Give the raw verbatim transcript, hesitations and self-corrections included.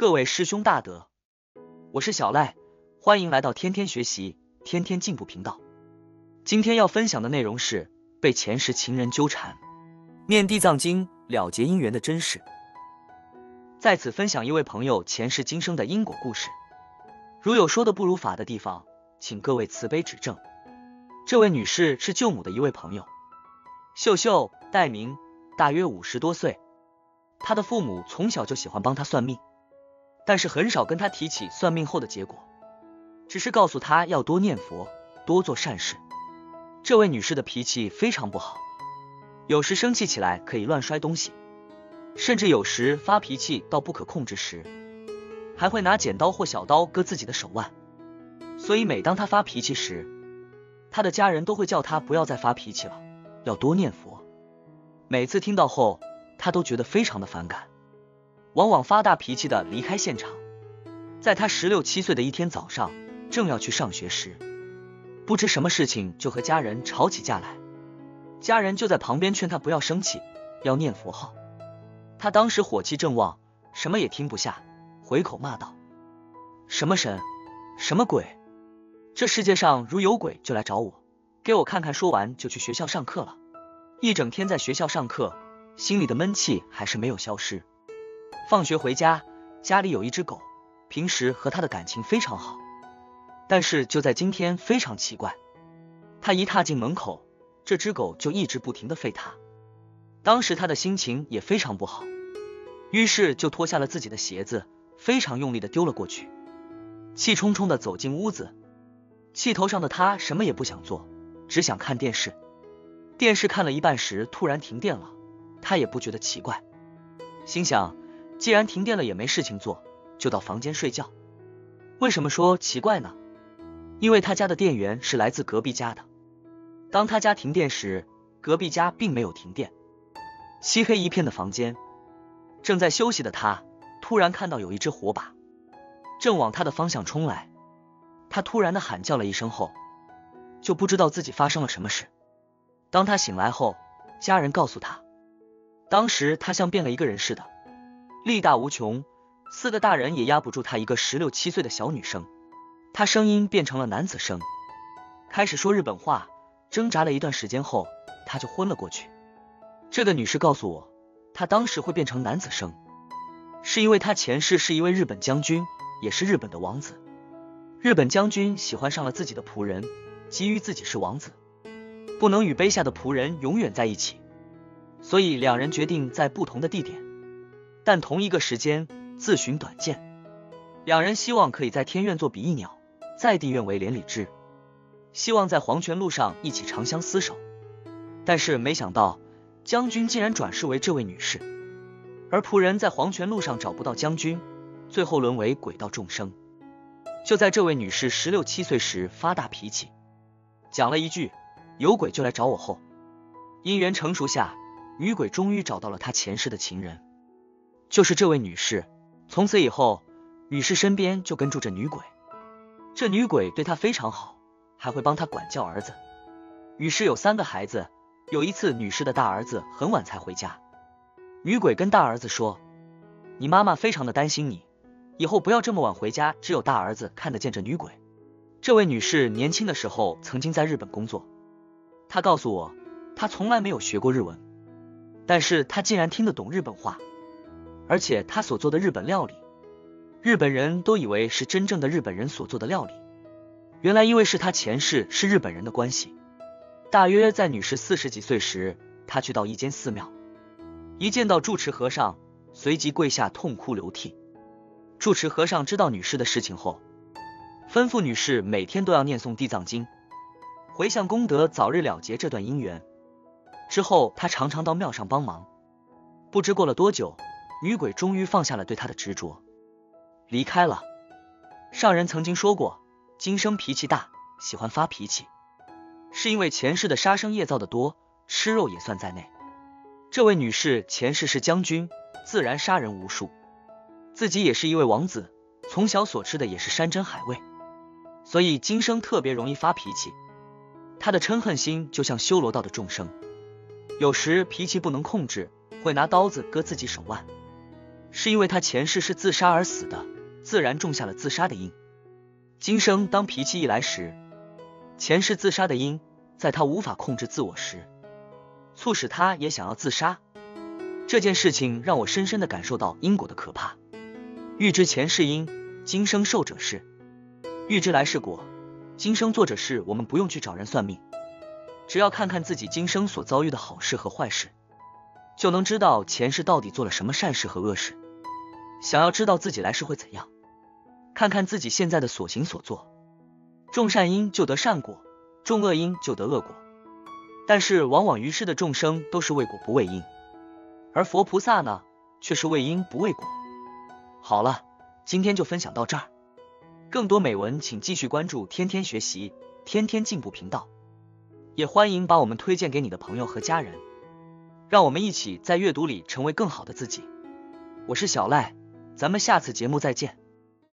各位师兄大德，我是小赖，欢迎来到天天学习，天天进步频道。今天要分享的内容是被前世情人纠缠，念地藏经了结姻缘的真实。在此分享一位朋友前世今生的因果故事，如有说的不如法的地方，请各位慈悲指正。这位女士是舅母的一位朋友，秀秀，代名，大约五十多岁。她的父母从小就喜欢帮她算命，但是很少跟她提起算命后的结果，只是告诉她要多念佛，多做善事。这位女士的脾气非常不好，有时生气起来可以乱摔东西，甚至有时发脾气到不可控制时，还会拿剪刀或小刀割自己的手腕。所以每当她发脾气时，她的家人都会叫她不要再发脾气了，要多念佛。每次听到后，她都觉得非常的反感，往往发大脾气的离开现场。在她十六七岁的一天早上，正要去上学时，不知什么事情就和家人吵起架来。家人就在旁边劝她不要生气，要念佛号。她当时火气正旺，什么也听不下，回口骂道：什么神，什么鬼，这世界上如有鬼就来找我，给我看看。说完就去学校上课了。一整天在学校上课，心里的闷气还是没有消失。放学回家，家里有一只狗，平时和他的感情非常好，但是就在今天非常奇怪，他一踏进门口，这只狗就一直不停地吠他。当时他的心情也非常不好，于是就脱下了自己的鞋子，非常用力地丢了过去，气冲冲地走进屋子。气头上的他什么也不想做，只想看电视。电视看了一半时突然停电了，他也不觉得奇怪，心想既然停电了也没事情做，就到房间睡觉。为什么说奇怪呢？因为他家的电源是来自隔壁家的，当他家停电时，隔壁家并没有停电。漆黑一片的房间，正在休息的他突然看到有一只火把正往他的方向冲来。他突然的喊叫了一声后，就不知道自己发生了什么事。当他醒来后，家人告诉他，当时他像变了一个人似的，力大无穷，四个大人也压不住他一个十六七岁的小女生。他声音变成了男子声，开始说日本话，挣扎了一段时间后，他就昏了过去。这个女士告诉我，她当时会变成男子声，是因为她前世是一位日本将军，也是日本的王子。日本将军喜欢上了自己的仆人，基于自己是王子，不能与卑下的仆人永远在一起，所以两人决定在不同的地点，但同一个时间自寻短见。两人希望可以在天愿做比翼鸟，在地愿为连理枝，希望在黄泉路上一起长相厮守。但是没想到将军竟然转世为这位女士，而仆人在黄泉路上找不到将军，最后沦为鬼道众生。就在这位女士十六七岁时发大脾气，讲了一句有鬼就来找我后，因缘成熟下，女鬼终于找到了她前世的情人，就是这位女士。从此以后，女士身边就跟住着女鬼，这女鬼对她非常好，还会帮她管教儿子。女士有三个孩子，有一次女士的大儿子很晚才回家，女鬼跟大儿子说，你妈妈非常的担心你，以后不要这么晚回家，只有大儿子看得见这女鬼。这位女士年轻的时候曾经在日本工作，她告诉我，她从来没有学过日文，但是她竟然听得懂日本话，而且她所做的日本料理，日本人都以为是真正的日本人所做的料理，原来因为是她前世是日本人的关系。大约在女士四十几岁时，她去到一间寺庙，一见到住持和尚，随即跪下痛哭流涕。住持和尚知道女士的事情后，吩咐女士每天都要念诵地藏经，回向功德，早日了结这段姻缘。之后她常常到庙上帮忙。不知过了多久，女鬼终于放下了对她的执着，离开了。上人曾经说过，今生脾气大，喜欢发脾气，是因为前世的杀生业造的多，吃肉也算在内。这位女士前世是将军，自然杀人无数，自己也是一位王子，从小所吃的也是山珍海味，所以今生特别容易发脾气。她的嗔恨心就像修罗道的众生，有时脾气不能控制，会拿刀子割自己手腕。 是因为他前世是自杀而死的，自然种下了自杀的因。今生当脾气一来时，前世自杀的因，在他无法控制自我时，促使他也想要自杀。这件事情让我深深地感受到因果的可怕。欲知前世因，今生受者是；欲知来世果，今生做者是。我们不用去找人算命，只要看看自己今生所遭遇的好事和坏事，就能知道前世到底做了什么善事和恶事。想要知道自己来世会怎样，看看自己现在的所行所做。种善因就得善果，种恶因就得恶果。但是往往于世的众生都是为果不为因，而佛菩萨呢，却是为因不为果。好了，今天就分享到这儿。更多美文请继续关注天天学习天天进步频道，也欢迎把我们推荐给你的朋友和家人，让我们一起在阅读里成为更好的自己。我是小赖，咱们下次节目再见。